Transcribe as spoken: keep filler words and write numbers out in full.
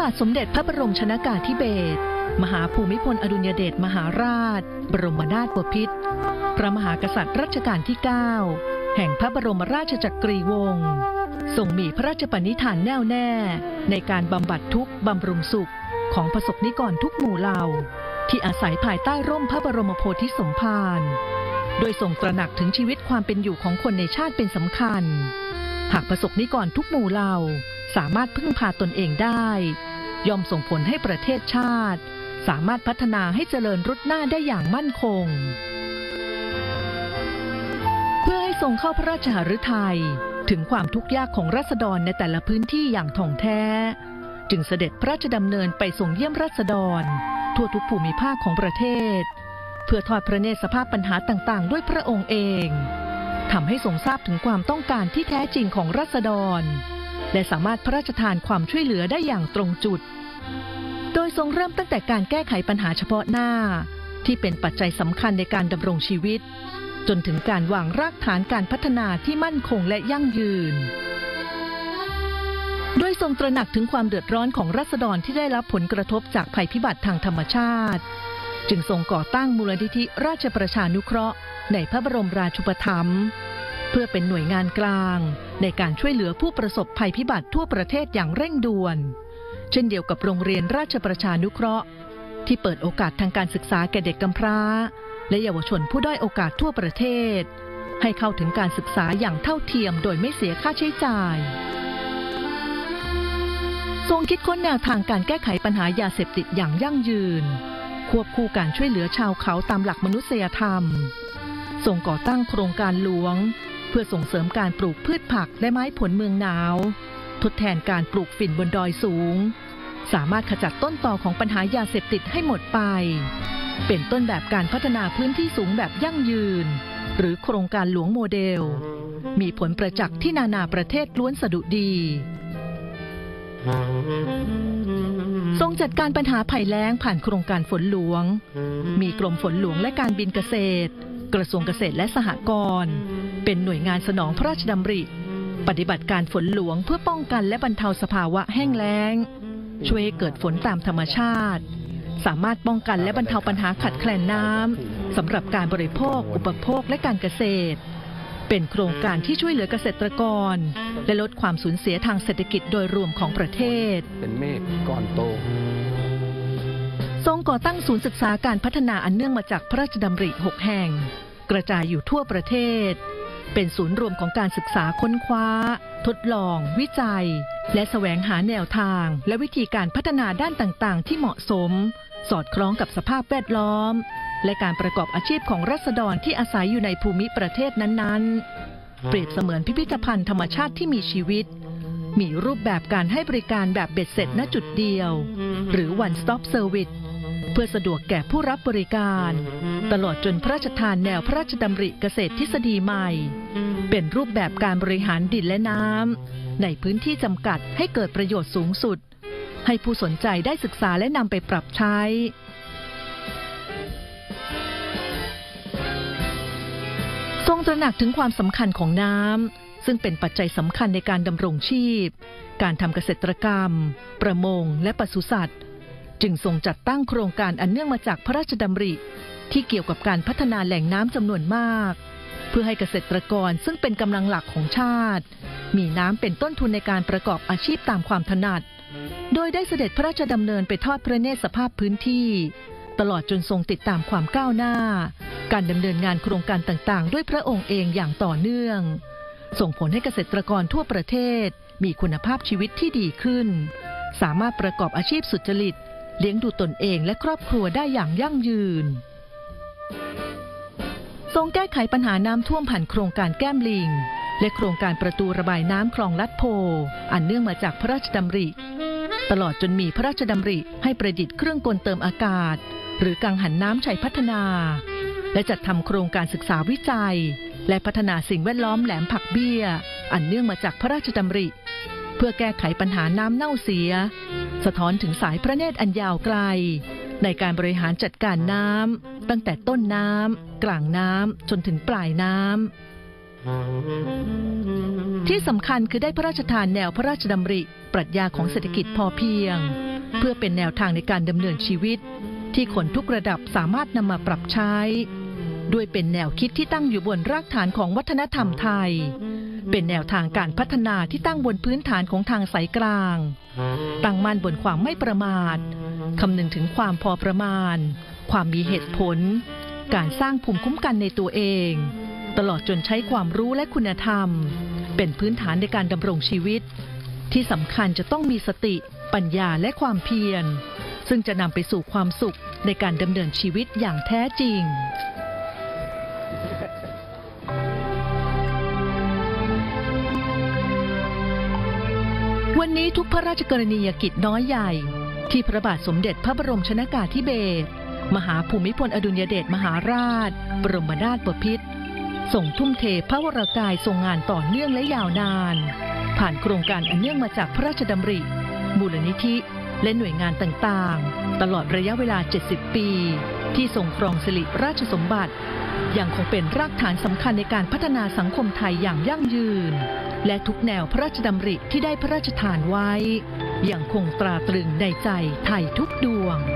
าทสมเด็จพระบรมชนกาธิเบศรมหาภูมิพลอดุลยเดชมหาราชบรมนาถบพิตรพระมหากษัตริย์รัชกาลที่เก้าแห่งพระบรมราชจักรีวงศ์ทรงมีพระราชปณิธานแน่วแน่ในการบำบัดทุกข์บำรุงสุขของประสบนิกรทุกหมู่เหล่าที่อาศัยภายใต้ร่มพระบรมโพธิสมภารโดยทรงตระหนักถึงชีวิตความเป็นอยู่ของคนในชาติเป็นสำคัญหากประสบนิกรทุกหมู่เหล่าสามารถพึ่งพาตนเองได้ย่อมส่งผลให้ประเทศชาติสามารถพัฒนาให้เจริญรุดหน้าได้อย่างมั่นคงเพื่อให้ทรงเข้าพระราชหฤทัยถึงความทุกข์ยากของราษฎรในแต่ละพื้นที่อย่างถ่องแท้จึงเสด็จพระราชดำเนินไปทรงเยี่ยมราษฎรทั่วทุกภูมิภาคของประเทศเพื่อทอดพระเนตรสภาพปัญหาต่างๆด้วยพระองค์เองทำให้ทรงทราบถึงความต้องการที่แท้จริงของราษฎรและสามารถพระราชทานความช่วยเหลือได้อย่างตรงจุดโดยทรงเริ่มตั้งแต่การแก้ไขปัญหาเฉพาะหน้าที่เป็นปัจจัยสำคัญในการดำรงชีวิตจนถึงการวางรากฐานการพัฒนาที่มั่นคงและยั่งยืนโดยทรงตระหนักถึงความเดือดร้อนของราษฎรที่ได้รับผลกระทบจากภัยพิบัติทางธรรมชาติจึงทรงก่อตั้งมูลนิธิราชประชานุเคราะห์ในพระบรมราชูปถัมภ์เพื่อเป็นหน่วยงานกลางในการช่วยเหลือผู้ประสบภัยพิบัติทั่วประเทศอย่างเร่งด่วนเช่นเดียวกับโรงเรียนราชประชานุเคราะห์ที่เปิดโอกาสทางการศึกษาแก่เด็กกำพร้าและเยาวชนผู้ด้อยโอกาสทั่วประเทศให้เข้าถึงการศึกษาอย่างเท่าเทียมโดยไม่เสียค่าใช้จ่ายทรงคิดค้นแนวทางการแก้ไขปัญหายาเสพติดอย่างยั่งยืนควบคู่การช่วยเหลือชาวเขาตามหลักมนุษยธรรมทรงก่อตั้งโครงการหลวงเพื่อส่งเสริมการปลูกพืชผักและไม้ผลเมืองหนาวทดแทนการปลูกฝิ่นบนดอยสูงสามารถขจัดต้นตอของปัญหายาเสพติดให้หมดไปเป็นต้นแบบการพัฒนาพื้นที่สูงแบบยั่งยืนหรือโครงการหลวงโมเดลมีผลประจักษ์ที่นานาประเทศล้วนสะดุดีทรงจัดการปัญหาภัยแล้งผ่านโครงการฝนหลวงมีกรมฝนหลวงและการบินเกษตรกระทรวงเกษตรและสหกรณ์เป็นหน่วยงานสนองพระราชดำริปฏิบัติการฝนหลวงเพื่อป้องกันและบรรเทาสภาวะแห้งแล้งช่วยให้เกิดฝนตามธรรมชาติสามารถป้องกันและบรรเทาปัญหาขาดแคลนน้ำสำหรับการบริโภคอุปโภคและการเกษตรเป็นโครงการที่ช่วยเหลือเกษตรกรและลดความสูญเสียทางเศรษฐกิจโดยรวมของประเทศเป็นเมฆก้อนโตทรงก่อตั้งศูนย์ศึกษาการพัฒนาอันเนื่องมาจากพระราชดำริหกแห่งกระจายอยู่ทั่วประเทศเป็นศูนย์รวมของการศึกษาค้นคว้าทดลองวิจัยและแสวงหาแนวทางและวิธีการพัฒนาด้านต่างๆที่เหมาะสมสอดคล้องกับสภาพแวดล้อมและการประกอบอาชีพของราษฎรที่อาศัยอยู่ในภูมิประเทศนั้นๆเปรียบเสมือนพิพิธภัณฑ์ธรรมชาติที่มีชีวิตมีรูปแบบการให้บริการแบบเบ็ดเสร็จณจุดเดียวหรือ one stop service เพื่อสะดวกแก่ผู้รับบริการตลอดจนพระราชทานแนวพระราชดำริเกษตรทฤษฎีใหม่เป็นรูปแบบการบริหารดินและน้ำในพื้นที่จำกัดให้เกิดประโยชน์สูงสุดให้ผู้สนใจได้ศึกษาและนำไปปรับใช้ทรงตระหนักถึงความสำคัญของน้ำซึ่งเป็นปัจจัยสำคัญในการดำรงชีพการทำเกษตรกรรมประมงและปศุสัตว์จึงทรงจัดตั้งโครงการอันเนื่องมาจากพระราชดำริที่เกี่ยวกับการพัฒนาแหล่งน้ำจำนวนมากเพื่อให้เกษตรกรซึ่งเป็นกำลังหลักของชาติมีน้ำเป็นต้นทุนในการประกอบอาชีพตามความถนัดโดยได้เสด็จพระราชดำเนินไปทอดพระเนตรสภาพพื้นที่ตลอดจนทรงติดตามความก้าวหน้าการดำเนินงานโครงการต่างๆด้วยพระองค์เองอย่างต่อเนื่องส่งผลให้เกษตรกรทั่วประเทศมีคุณภาพชีวิตที่ดีขึ้นสามารถประกอบอาชีพสุจริตเลี้ยงดูตนเองและครอบครัวได้อย่างยั่งยืนทรงแก้ไขปัญหาน้ำท่วมผ่านโครงการแก้มลิงและโครงการประตูระบายน้ำคลองลัดโพอันเนื่องมาจากพระราชดำริตลอดจนมีพระราชดำริให้ประดิษฐ์เครื่องกลเติมอากาศหรือกังหันน้ำชัยพัฒนาและจัดทำโครงการศึกษาวิจัยและพัฒนาสิ่งแวดล้อมแหลมผักเบี้ยอันเนื่องมาจากพระราชดำริเพื่อแก้ไขปัญหาน้ำเน่าเสียสะท้อนถึงสายพระเนตรอันยาวไกลในการบริหารจัดการน้ำตั้งแต่ต้นน้ำกลางน้ำจนถึงปลายน้ำที่สำคัญคือได้พระราชทานแนวพระราชดำริปรัชญาของเศรษฐกิจพอเพียงเพื่อเป็นแนวทางในการดำเนินชีวิตที่คนทุกระดับสามารถนำมาปรับใช้ด้วยเป็นแนวคิดที่ตั้งอยู่บนรากฐานของวัฒนธรรมไทยเป็นแนวทางการพัฒนาที่ตั้งบนพื้นฐานของทางสายกลางตั้งมั่นบนความไม่ประมาทคำนึงถึงความพอประมาณความมีเหตุผลการสร้างภูมิคุ้มกันในตัวเองตลอดจนใช้ความรู้และคุณธรรมเป็นพื้นฐานในการดำรงชีวิตที่สำคัญจะต้องมีสติปัญญาและความเพียรซึ่งจะนำไปสู่ความสุขในการดำเนินชีวิตอย่างแท้จริงวันนี้ทุกพระราชกรณียกิจน้อยใหญ่ที่พระบาทสมเด็จพระบรมชนกาธิเบศรมหาภูมิพลอดุลยเดชมหาราชบรมนาถบพิตรส่งทุ่มเทพระวรกายทรงงานต่อเนื่องและยาวนานผ่านโครงการอันเนื่องมาจากพระราชดำริมูลนิธิและหน่วยงานต่างๆตลอดระยะเวลาเจ็ดสิบปีที่ทรงครองสิริราชสมบัติยังคงเป็นรากฐานสำคัญในการพัฒนาสังคมไทยอย่างยั่งยืนและทุกแนวพระราชดำริที่ได้พระราชทานไว้ยังคงตราตรึงในใจไทยทุกดวง